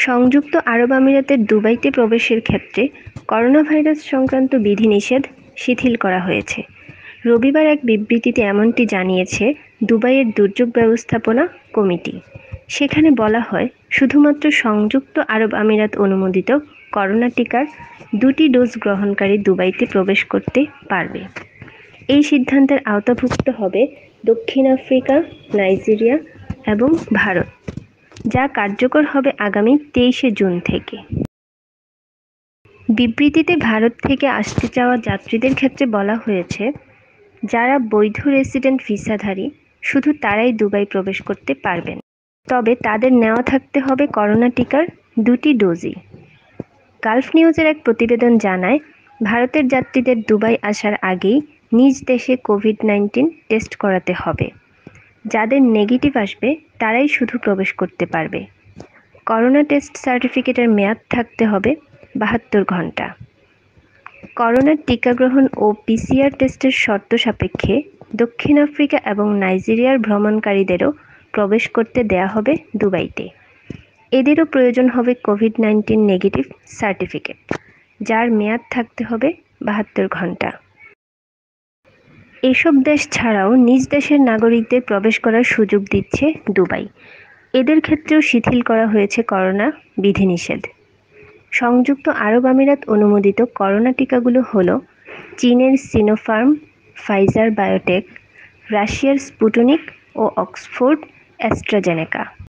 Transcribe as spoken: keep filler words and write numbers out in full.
সংযুক্ত আরব আমিরাতের দুবাইতে প্রবেশের ক্ষেত্রে করোনাভাইরাস সংক্রান্ত বিধিনিষেধ শিথিল করা হয়েছে। রবিবার এক বিবৃতিতে এমনটি জানিয়েছে দুবাইয়ের দুর্যোগ ব্যবস্থাপনা কমিটি। সেখানে বলা হয়, শুধুমাত্র সংযুক্ত আরব আমিরাত অনুমোদিত করোনা টিকার দুটি ডোজ গ্রহণকারী দুবাইতে প্রবেশ করতে পারবে। এই সিদ্ধান্তের আওতাভুক্ত হবে দক্ষিণ আফ্রিকা, নাইজেরিয়া এবং ভারত, যা কার্যকর হবে আগামী তেইশে জুন থেকে। বিবৃতিতে ভারত থেকে আসতে চাওয়া যাত্রীদের ক্ষেত্রে বলা হয়েছে, যারা বৈধ রেসিডেন্ট ভিসাধারী শুধু তারাই দুবাই প্রবেশ করতে পারবেন, তবে তাদের নেওয়া থাকতে হবে করোনা টিকার দুটি ডোজই। গালফ নিউজের এক প্রতিবেদন জানায়, ভারতের যাত্রীদের দুবাই আসার আগেই নিজ দেশে কোভিড নাইন্টিন টেস্ট করাতে হবে। যাদের নেগেটিভ আসবে তারাই শুধু প্রবেশ করতে পারবে। করোনা টেস্ট সার্টিফিকেটের মেয়াদ থাকতে হবে বাহাত্তর ঘন্টা। করোনার টিকা গ্রহণ ও পিসিআর টেস্টের শর্ত সাপেক্ষে দক্ষিণ আফ্রিকা এবং নাইজেরিয়ার ভ্রমণকারীদেরও প্রবেশ করতে দেয়া হবে দুবাইতে। এদেরও প্রয়োজন হবে কোভিড নাইন্টিন নেগেটিভ সার্টিফিকেট, যার মেয়াদ থাকতে হবে বাহাত্তর ঘন্টা। এসব দেশ ছাড়াও নিজ দেশের নাগরিকদের প্রবেশ করার সুযোগ দিচ্ছে দুবাই। এদের ক্ষেত্রেও শিথিল করা হয়েছে করোনা বিধিনিষেধ। সংযুক্ত আরব আমিরাত অনুমোদিত করোনা টিকাগুলো হলো চীনের সিনোফার্ম, ফাইজার বায়োটেক, রাশিয়ার স্পুটনিক ও অক্সফোর্ড অ্যাস্ট্রাজেনেকা।